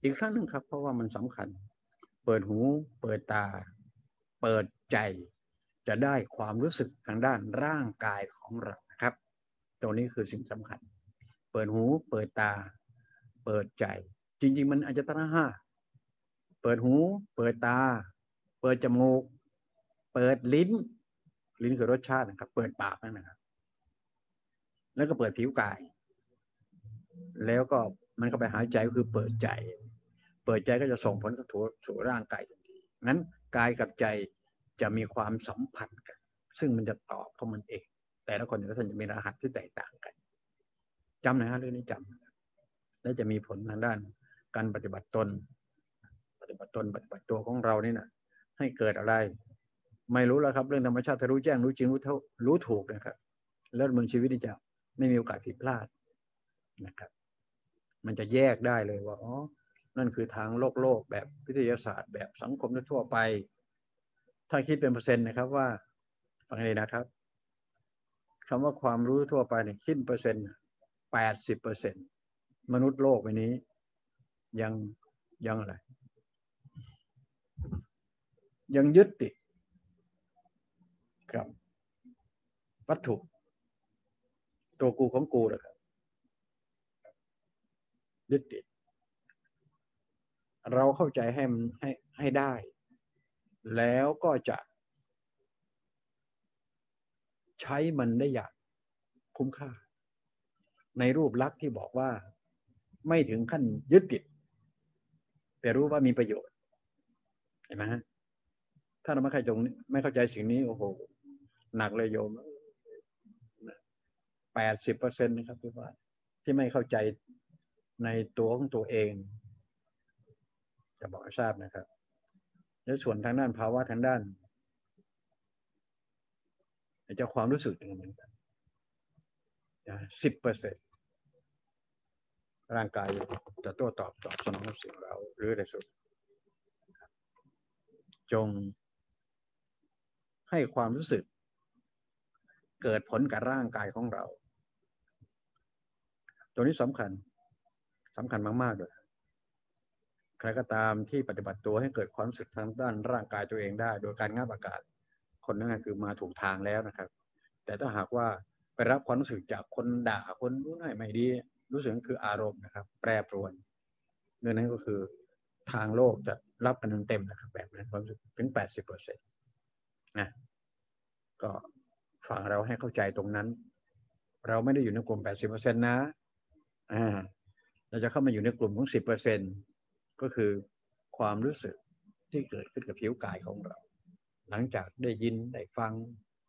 อีกครั้งหนึ่งครับเพราะว่ามันสำคัญเปิดหูเปิดตาเปิดใจจะได้ความรู้สึกทางด้านร่างกายของเรานะครับตรงนี้คือสิ่งสำคัญเปิดหูเปิดตาเปิดใจจริงๆมันอาจจะตั้งห้าเปิดหูเปิดตาเปิดจมูกเปิดลิ้นคือรสชาตินะครับเปิดปากนั่นนะครับแล้วก็เปิดผิวกายแล้วก็มันก็ไปหายใจก็คือเปิดใจก็จะส่งผลกระทบสู่ร่างกายทันทีงั้นกายกับใจจะมีความสัมพันธ์กันซึ่งมันจะตอบของมันเองแต่ละคนแต่ละท่านจะมีรหัสที่แตกต่างกันจำนะฮะเรื่องนี้จำและจะมีผลทางด้านการปฏิบัติตนปฏิบัติตัวของเรานี่นะให้เกิดอะไรไม่รู้แล้วครับเรื่องธรรมชาติถ้ารู้แจ้งรู้จริงรู้ถูกนะครับแล้วดำเนินชีวิตนี่จะไม่มีโอกาสผิดพลาดนะครับมันจะแยกได้เลยว่าอ๋อนั่นคือทางโลกแบบวิทยาศาสตร์แบบสังคมทั่วไปถ้าคิดเป็นเปอร์เซ็นต์นะครับว่าฟังให้ดีนะครับคำว่าความรู้ทั่วไปเนี่ยคิดเปอร์เซ็นต์80%มนุษย์โลกใบนี้ยังอะไรยังยึดติดกับวัตถุตัวกูของกูนะครับยึดติดเราเข้าใจให้ได้แล้วก็จะใช้มันได้อย่างคุ้มค่าในรูปลักษณ์ที่บอกว่าไม่ถึงขั้นยึดติดแต่รู้ว่ามีประโยชน์เห็นไหมฮะถ้าเราไม่เข้าใจสิ่งนี้โอ้โหหนักเลยโยม80%นะครับที่ว่าที่ไม่เข้าใจในตัวของตัวเองจะบอกให้ทราบนะครับและส่วนทางด้านภาวะทางด้านจะความรู้สึกเหมือนกัน10%ร่างกายจะโต้ตอบสนองกับสิ่งเราหรืออะไรสุดจงให้ความรู้สึกเกิดผลกับร่างกายของเราตัวนี้สำคัญมากๆเลยใครก็ตามที่ปฏิบัติตัวให้เกิดความรู้สึกทางด้านร่างกายตัวเองได้โดยการงับอากาศคนนั้นคือมาถูกทางแล้วนะครับแต่ถ้าหากว่าไปรับความรู้สึกจากคนด่าคนรู้หน่อยไม่ดีรู้สึกคืออารมณ์นะครับแปรปรวนเรื่องนั้นก็คือทางโลกจะรับกันเต็มนะครับแบบนั้นความรู้สึกถึง80%นะก็ฟังเราให้เข้าใจตรงนั้นเราไม่ได้อยู่ในกลุ่ม80%นะเราจะเข้ามาอยู่ในกลุ่มของ10%ก็คือความรู้สึกที่เกิดขึ้นกับผิวกายของเราหลังจากได้ยินได้ฟัง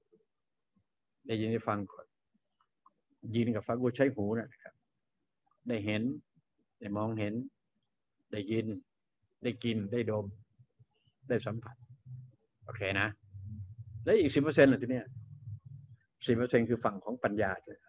ก่อนยินกับฟังกูใช้หูนะครับได้เห็นได้มองเห็นได้ยินได้กินได้ดมได้สัมผัสโอเคนะแล้วอีก10%ล่ะทีเนี้ย10%คือฝั่งของปัญญาด้วย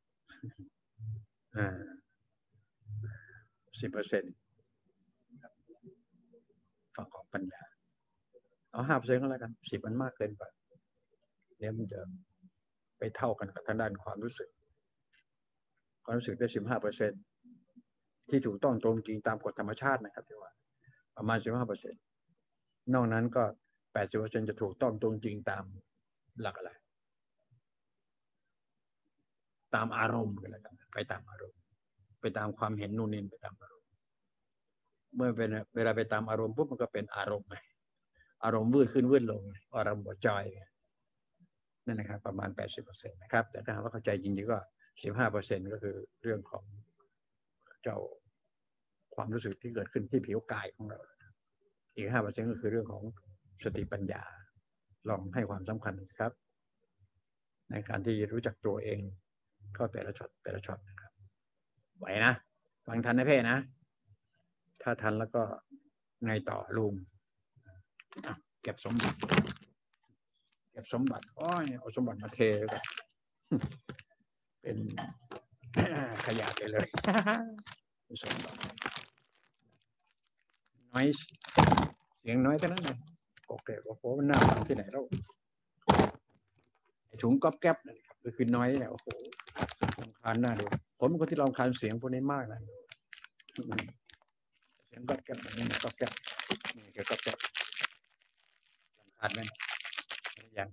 10%ฝั่งของปัญญาเอา5%ก็แล้วกัน10มันมากเกินไปเดี๋ยวมันจะไปเท่ากันกับทางด้านความรู้สึกได้15%ที่ถูกต้องตรงจริงตามกฎธรรมชาตินะครับที่ว่าประมาณ15%นอกนั้นก็80%จะถูกต้องตรงจริงตามหลักอะไรตามอารมณ์กันแล้วกันไปตามอารมณ์ไปตามความเห็นนู่นนี่ไปตามอารมณ์เมื่อเป็นเวลาไปตามอารมณ์ปุ๊บมันก็เป็นอารมณ์ไงอารมณ์วืดขึ้นวืดลงอารมณ์บ่จอยนั่นนะครับประมาณ80%นะครับแต่ถ้าหากว่าเข้าใจจริงๆก็15%ก็คือเรื่องของเจ้าความรู้สึกที่เกิดขึ้นที่ผิวกายของเราอีก5%ก็คือเรื่องของสติปัญญาลองให้ความสำคัญครับในการที่รู้จักตัวเองเข้าแต่ละช็อตนะครับไหวนะฟังทันนะเพ่นะถ้าทันแล้วก็ไงต่อลุงเก็บสมบัติอ้อยเอาสมบัติมาเทแล้วก็เป็นขยะไปเลยสมบัติน้อยเสียงน้อยเท่านั้นเองโอเคโอ้โหมันน่าฟังที่ไหนแล้วถุงก๊อบแก๊บนะครับก็คือน้อยเนี่ยโอ้โหรำคาญหน้าดูผมเป็นคนที่รำคาญเสียงพวกนี้มากนะเสียงก๊อบก๊อบแก๊บนี่คือก๊อบแก๊บสำคัญนั่นอย่าง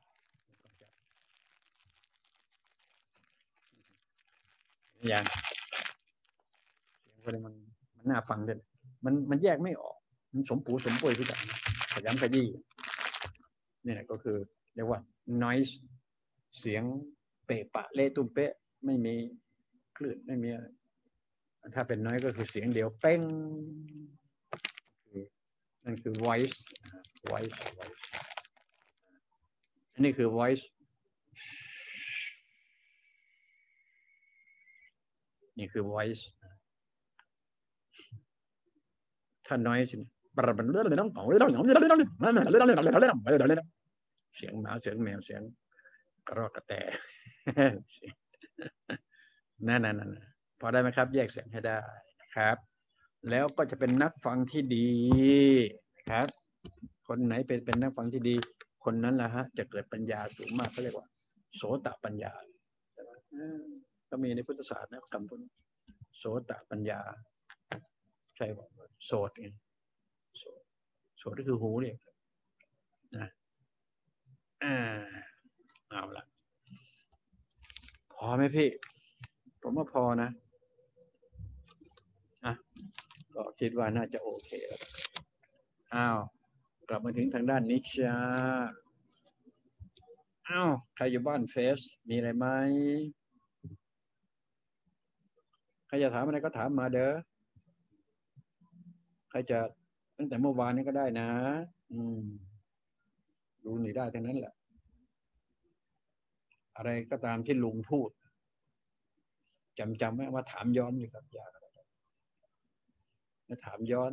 อย่างเสียงพวกนี้มันน่าฟังเลยมันแยกไม่ออกมันสมปูสมปุยทุกอย่างขยำขยี้นี่ก็คือเรียกว่า noise เสียงเปะปะเละตุ้มเป๊ะไม่มีคลื่นไม่มีอะไรถ้าเป็น noise ก็คือเสียงเดียวเป้งนั่นคือ voice voice อันนี้คือ voice นี่คือ voice ถ้า noise เสียงหมาเสียงแมวเสียงกระรอกกระแตนั่นพอได้ไหมครับแยกเสียงให้ได้นะครับแล้วก็จะเป็นนักฟังที่ดีนะครับคนไหนเป็นนักฟังที่ดีคนนั้นแหละฮะจะเกิดปัญญาสูงมากเขาเรียกว่าโสตปัญญาก็มีในพุทธศาสนาคำพูดโสตปัญญาใช่ป่ะโสตไงโสตก็คือหูเนี่ยนะเอาละพอไหมพี่ผมว่าพอนะก็คิดว่าน่าจะโอเคแล้วอ้าวกลับมาถึงทางด้านนิชาอ้าวใครอยู่บ้านเฟสมีอะไรไหมใครจะถามอะไรก็ถามมาเด้อใครจะตั้งแต่เมื่อวานนี้ก็ได้นะดูนี่ได้ทั้งนั้นแหละอะไรก็ตามที่ลุงพูดจำไว้ว่าถามย้อนอยู่ครับอย่าถามย้อน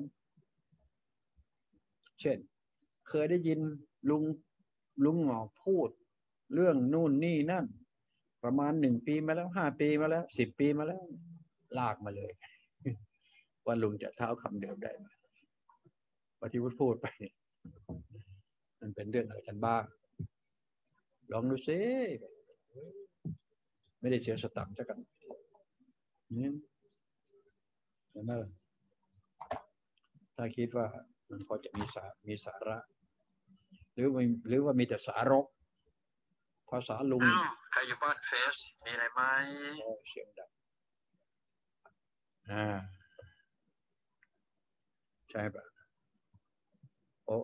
เช่นเคยได้ยินลุงหงอกพูดเรื่องนู่นนี่นั่นประมาณ1 ปีมาแล้ว5 ปีมาแล้ว10 ปีมาแล้วลากมาเลยว่าลุงจะเท้าคำเดิมได้ไหมว่าที่พูดไปมันเป็นเรื่องอะไรกันบ้างลองดูซิไม่ได้เสียสตังค์สักกันนี่นั่นถ้าคิดว่ามันพอจะมีสาระหรือว่ามีแต่สารกภาษาลุงใครอยู่บ้านเฟสมีอะไรไหมเสียงดังใช่ปะโอ้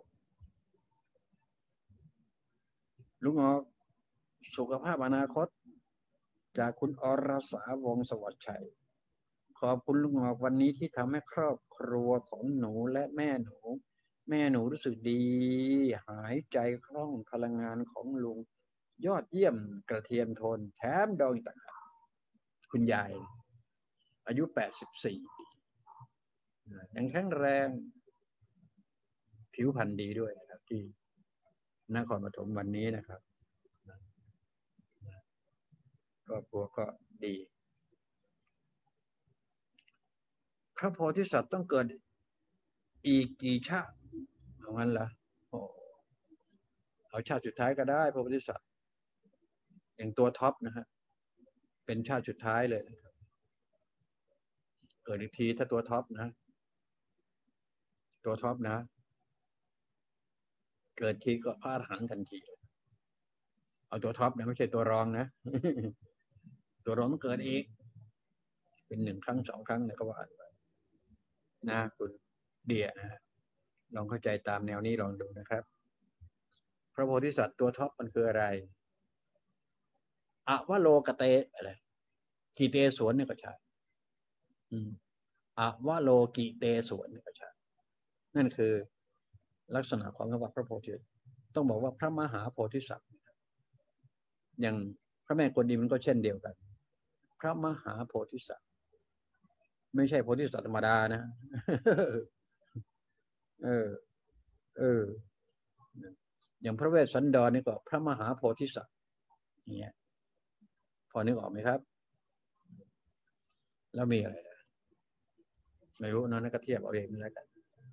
ลุงออกสุขภาพอนาคตจากคุณอรสาวงศ์สวัสดิ์ชัยขอบคุณลุงออกวันนี้ที่ทำให้ครอบครัวของหนูและแม่หนูรู้สึกดีหายใจคล่องพลังงานของลุงยอดเยี่ยมกระเทียมโทนแถมดองต่างหากคุณยายอายุ84ยังแข็งแรงผิวพรรณดีด้วยนะครับที่นครปฐมวันนี้นะครับครอบครัวก็ดีพระโพธิสัตว์ต้องเกิดอีกกี่ชาติเอางั้นเหรอเอาชาติสุดท้ายก็ได้พระโพธิสัตว์อย่างตัวท็อปนะฮะเป็นชาติสุดท้ายเลยนะครับเกิดอีกทีถ้าตัวท็อปนะเกิดทีก็พระอรหันต์ทันทีเอาตัวท็อปนะไม่ใช่ตัวรองนะตัวรองมันเกิดอีกเป็น1 ครั้ง 2 ครั้งเนี่ยก็ว่าไปนะคุณเดียนะลองเข้าใจตามแนวนี้ลองดูนะครับพระโพธิสัตว์ตัวท็อปมันคืออะไรอวโลกเตอะไรกิเตสวนเนี่ยก็ใช่อวโลกิเตสวนเนี่ยก็ใช่นั่นคือลักษณะของคำว่าพระโพธิต้องบอกว่าพระมหาโพธิสัตว์อย่างพระแม่กวนอิมมันก็เช่นเดียวกันพระมหาโพธิสัตว์ไม่ใช่โพธิสัตว์ธรรมดานะอย่างพระเวสสันดรนี่ก็พระมหาโพธิสัตว์เนี่ยพอนึกออกไหมครับแล้วมีอะไรไม่รู้นะก็เทียบเอาเองแล้วกัน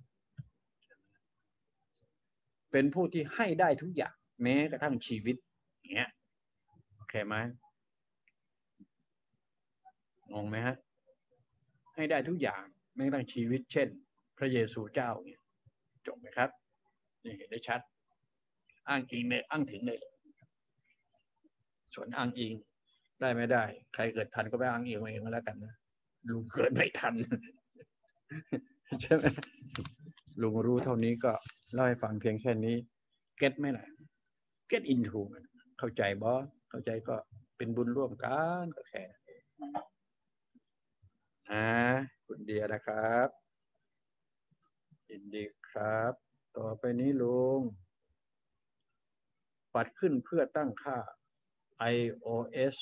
เป็นผู้ที่ให้ได้ทุกอย่างแม้กระทั่งชีวิตเงี้ยโอเคไหมงงไหมฮะให้ได้ทุกอย่างแม้กระทั่งชีวิตเช่นพระเยซูเจ้าเนี่ยจบไหมครับนี่เห็นได้ชัดอ้างอิงในอ้างถึงเลยส่วนอ้างอิงได้ไม่ได้ใครเกิดทันก็ไปอ้างอิงเองมาแล้วกันนะลุงเกิดไม่ทันใช่ไหมลุงรู้เท่านี้ก็เล่าให้ฟังเพียงแค่นี้เก็ตไหมล่ะเก็ตอินทูเข้าใจบอสเข้าใจก็เป็นบุญร่วมกันก็แค่คุณเดียนะครับยินดีครับต่อไปนี้ลุงปัดขึ้นเพื่อตั้งค่า iOS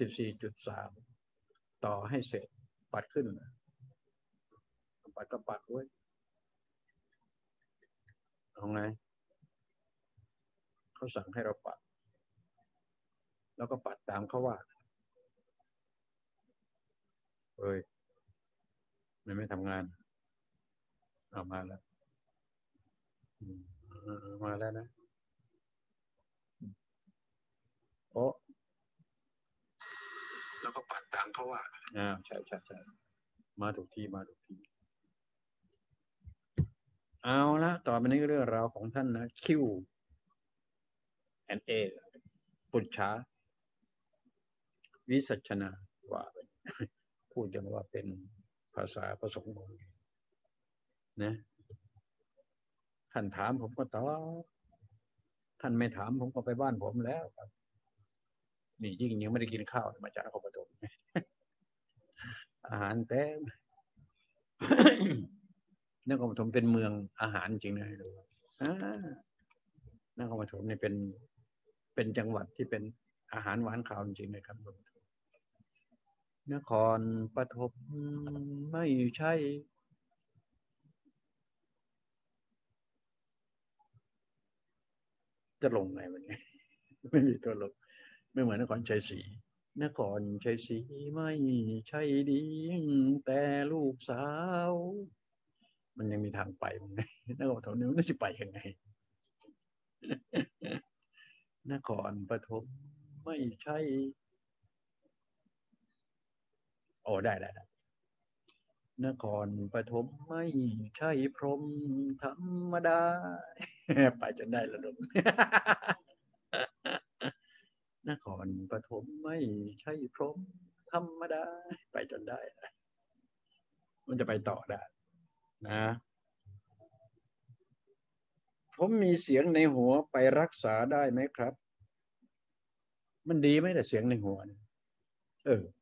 14.3 ต่อให้เสร็จปัดขึ้นปัดก็ปัดด้วยเอาไงเขาสั่งให้เราปัดแล้วก็ปัดตามเขาว่าเอ้ยไม่ทำงานเอามาแล้วมาแล้วนะโอ้แล้วก็ปัดตามเขาว่าใช่มาถูกที่เอาละต่อไปนี้เรื่องราวของท่านนะ Q&A ปุจฉาวิสัชนาว่าพูดอย่างว่าเป็นภาษาผสมกันนะท่านถามผมก็ตอบท่านไม่ถามผมก็ไปบ้านผมแล้วครับนี่ยิ่งยังไม่ได้กินข้าวมาจากนครปฐมอาหารเต็มนครปฐมเป็นเมืองอาหารจริงนะให้ดูนครปฐมเนี่ยเป็นจังหวัดที่เป็นอาหารหวานข้าวจริงนะครับนครปฐมไม่ใช่จะลงไหนวันนี้ไม่มีตัวลงไม่เหมือนนครชัยศรีนครชัยศรีไม่ใช่ดีแต่ลูกสาวมันยังมีทางไปมั้งนครปฐมนี่มันจะไปยังไงนครปฐมไม่ใช่โอ้ได้นครปฐมไม่ใช่พรหมธรรมดาไปจนได้แล้วลุงนครปฐมไม่ใช่พรหมธรรมดาไปจนได้มันจะไปต่อได้นะผมมีเสียงในหัวไปรักษาได้ไหมครับมันดีไหมแต่เสียงในหัว